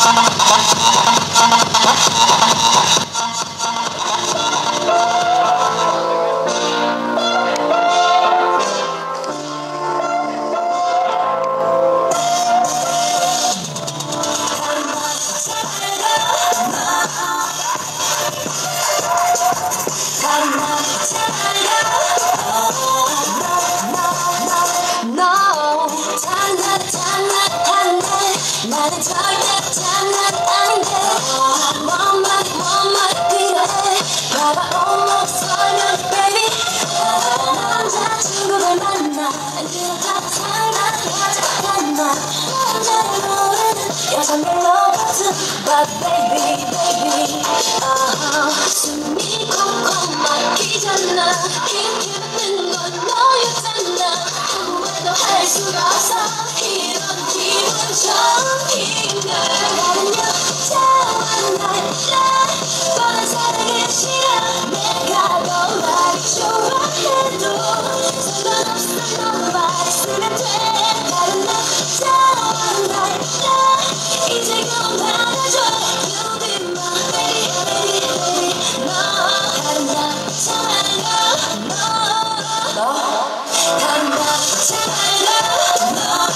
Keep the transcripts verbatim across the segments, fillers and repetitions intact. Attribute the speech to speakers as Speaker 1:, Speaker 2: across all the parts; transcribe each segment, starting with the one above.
Speaker 1: 나는 절대 장난 아닌데 뭔 말이 뭔 말이 필요해 봐봐 온몸 설명 baby 남자친구를 만나 그렇다고 사랑하는 여자가 나 남자를 모르는 여자 멜로디는 But baby baby uh-huh. 숨이 콩콩 막히잖아 이렇게 뱉는 건 너였잖아 아무 말도 할 수가 없어 이런 기분 처음인걸 다른 여자와 달라 뻔한 사랑은 싫어 내가 더 많이 좋아해도 상관없어 너무 말했으면 돼 다른 여자와 달라 이제 그만 받아줘 You be my baby baby baby 너 다른 여자 말고 너 너 다른 여자 말고 너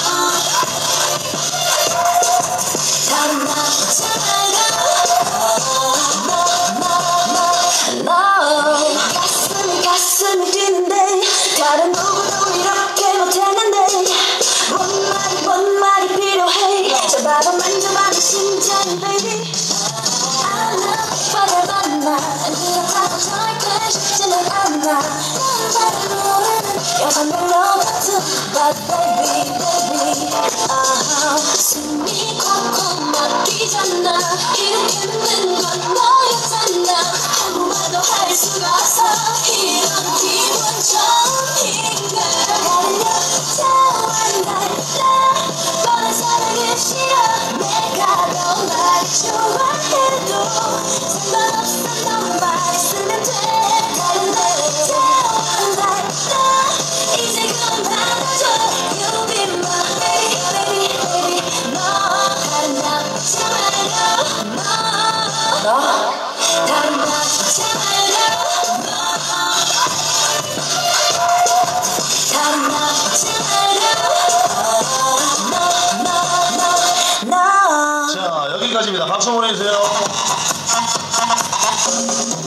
Speaker 1: 다른 남자 말고 너 가슴이 가슴이 뛰는데 다른 누구도 이렇게 못했는데 뭔 말이 뭔 말이 필요해 잡아봐 만져봐 내 심장 baby I love 너를 만나 그렇다고 절대 쉽지는 않아 남자를 모르는 여자 멜로디 But baby baby uh-huh. 숨이 콩콩 막히잖아 이렇게 묻는 건 너였잖아 아무 말도 할 수가 없어 이런 기분 처음인걸 다른 여자와 달라 뻔한 사랑은 싫어 내가 더 많이 좋아해도 상관없어 너무 말했으면 돼 다른 여자와 달라 이제 그만 받아줘 You be my baby baby baby 너 다른 남자 말고 너 너 다른 남자 말고 너 다른 남자 말고 너 너 너 너
Speaker 2: 자, 여기까지입니다. 박수 보내주세요.